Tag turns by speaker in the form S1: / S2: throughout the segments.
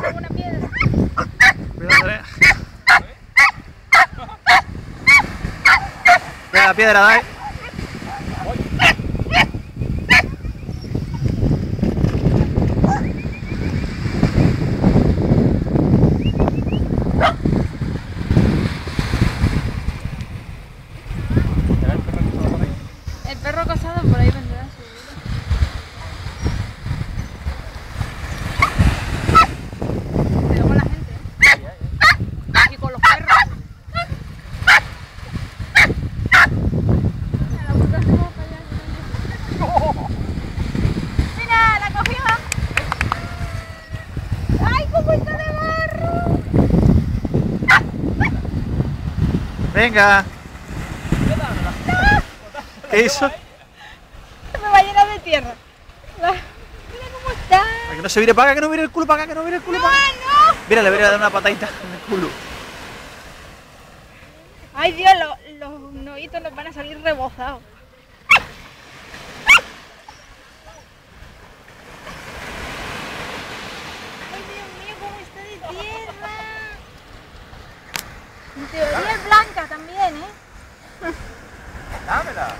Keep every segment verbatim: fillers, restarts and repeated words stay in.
S1: Una piedra.
S2: Cuidado, Andrea. Mira la piedra, dale.
S1: El perro casado por ahí vendrá seguro. Pero con la gente, ¿eh? Y con los perros. Mira, la puta se va para allá. Mira, la cogió. ¡Ay, cómo está de barro!
S2: Venga. ¿Qué hizo?
S1: Me va a llenar de tierra. Mira cómo está.
S2: Para que no se vire para acá, que no mire el culo para acá, que no mire el culo
S1: No,
S2: para acá.
S1: no.
S2: Mira, le voy a dar una patadita en el culo.
S1: Ay, Dios, los, los noitos nos van a salir rebozados. Ay, Dios mío, cómo está de tierra. En teoría es blanca también, ¿eh?
S2: Dámela.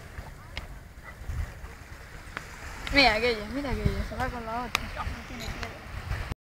S1: Mira aquella, mira aquella, se va con la otra.